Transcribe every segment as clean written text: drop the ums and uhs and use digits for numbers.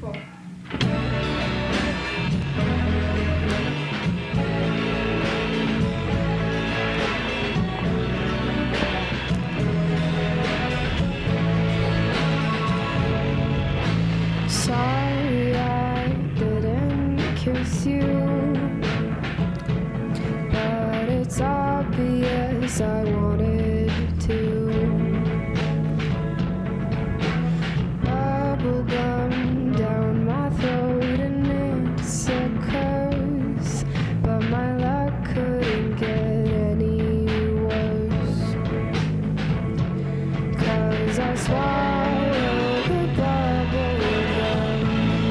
four. Sorry I didn't kiss you, but it's obvious I wanted to. Bubble gum down my throat and it's a curse, but my luck couldn't get any worse, 'cause I swallowed the bubble gum,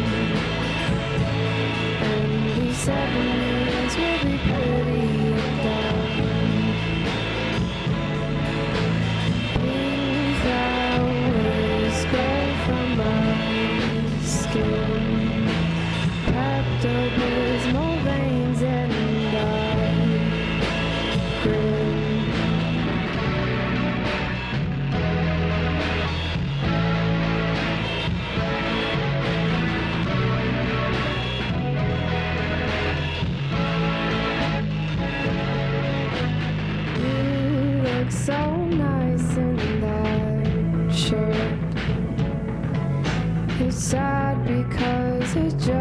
and these 7 years will be pretty dumb. Pink flowers grow from my skin, Pepto-Bismol veins, and I grin. You look so nice in that shirt. It's sad because it just